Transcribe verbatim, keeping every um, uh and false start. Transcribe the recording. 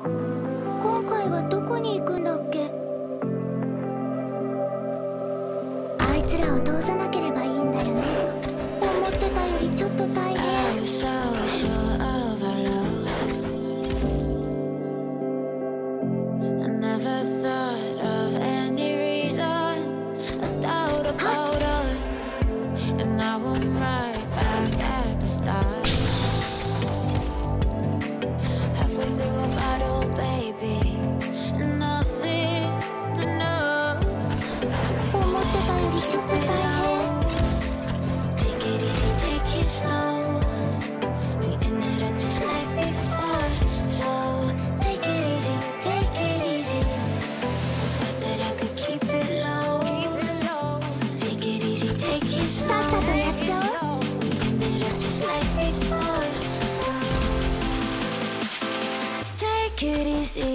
今回はどこに行くんだっけ？あいつらを通さなければいいんだよね。思ってたよりちょっと大変。さっさとやっちゃう？Take it easy.